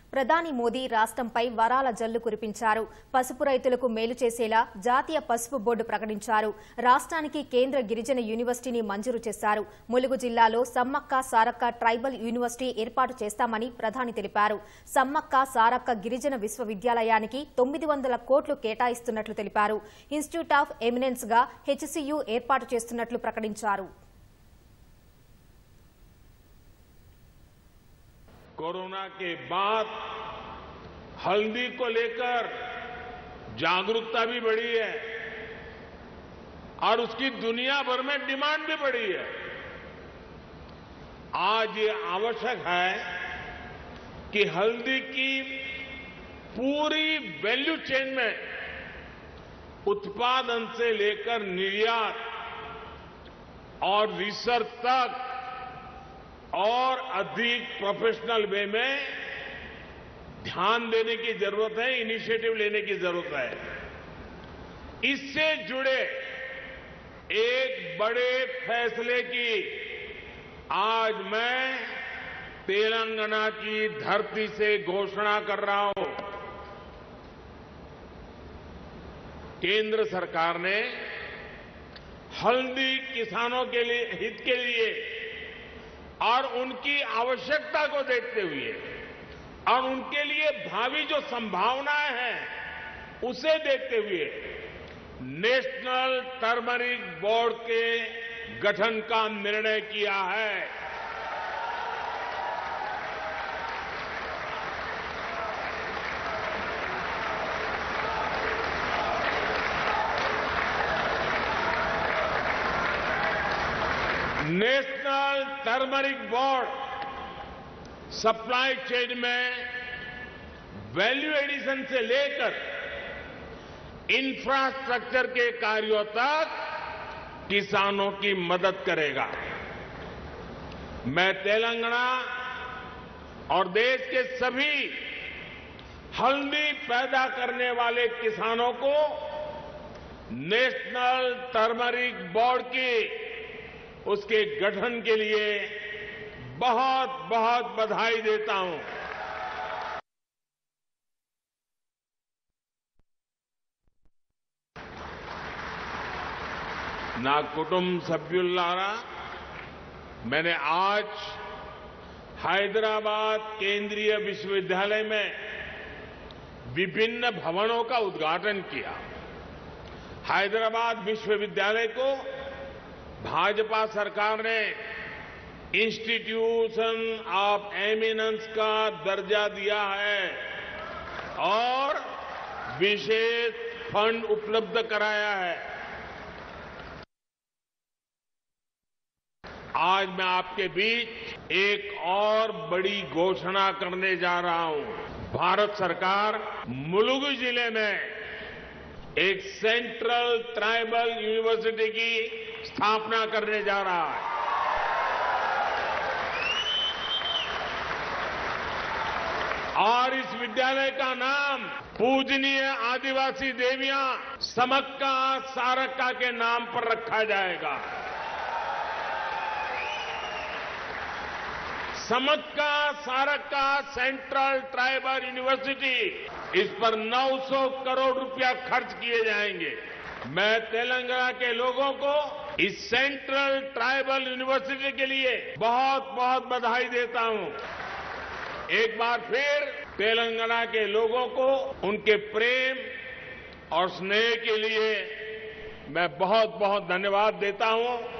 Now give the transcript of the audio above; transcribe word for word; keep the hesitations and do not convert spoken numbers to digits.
ప్రధాని మోదీ రాష్ట్రంపై వరాల జల్లు కురిపించారు. పసుపు రైతులకు మేలు చేసేలా జాతీయ పసుపు బోర్డు ప్రకటించారు. రాష్ట్రానికి కేంద్ర గిరిజన యూనివర్సిటీని మంజూరు చేశారు. ములుగు జిల్లాలో సమ్మక్క సారక్క ట్రైబల్ యూనివర్సిటీ ఏర్పాటు చేస్తామని ప్రధాని తెలిపారు. సమ్మక్క సారక్క గిరిజన విశ్వవిద్యాలయానికి తొమ్మిది వందల కోట్లు కేటాయిస్తున్నట్లు తెలిపారు. ఇన్స్టిట్యూట్ ఆఫ్ ఎమినెన్స్ గా హెచ్సీయూ ఏర్పాటు చేస్తున్నట్లు ప్రకటించారు. कोरोना के बाद हल्दी को लेकर जागरूकता भी बढ़ी है और उसकी दुनिया भर में डिमांड भी बढ़ी है। आज ये आवश्यक है कि हल्दी की पूरी वैल्यू चेन में उत्पादन से लेकर निर्यात और रिसर्च तक और अधिक प्रोफेशनल वे में ध्यान देने की जरूरत है, इनिशिएटिव लेने की जरूरत है। इससे जुड़े एक बड़े फैसले की आज मैं तेलंगाना की धरती से घोषणा कर रहा हूं। केंद्र सरकार ने हल्दी किसानों के लिए हित के लिए और उनकी आवश्यकता को देखते हुए और उनके लिए भावी जो संभावनाएं हैं उसे देखते हुए नेशनल टर्मरिक बोर्ड के गठन का निर्णय किया है। National turmeric board supply chain में वैल्यू एडिशन से लेकर इंफ्रास्ट्रक्चर के कार्यों तक किसानों की मदद करेगा। मैं तेलंगाना और देश के सभी हल्दी पैदा करने वाले किसानों को नेशनल टर्मरिक बोर्ड की उसके गठन के लिए बहुत बहुत बधाई देता हूं। నా కుటుంబ సభ్యులారా, मैंने आज हैदराबाद केंद्रीय विश्वविद्यालय में विभिन्न भवनों का उद्घाटन किया। हैदराबाद विश्वविद्यालय को भाजपा सरकार ने इंस्टीट्यूशन ऑफ एमिनेंस का दर्जा दिया है और विशेष फंड उपलब्ध कराया है। आज मैं आपके बीच एक और बड़ी घोषणा करने जा रहा हूं। भारत सरकार मुलुगु जिले में एक सेंट्रल ट्राइबल यूनिवर्सिटी की स्थापना करने जा रहा है। और इस विद्यालय का नाम पूजनीय आदिवासी देवियां समक्का सारक्का के नाम पर रखा जाएगा। Sammakka Sarakka central tribal university, इस पर नौ सौ करोड़ रुपया खर्च किए जाएंगे। मैं तेलंगाना के लोगों को इस सेंट्रल ट्राइबल यूनिवर्सिटी के लिए बहुत बहुत बधाई देता हूं। एक बार फिर तेलंगाना के लोगों को उनके प्रेम और स्नेह के लिए मैं बहुत बहुत धन्यवाद देता हूं।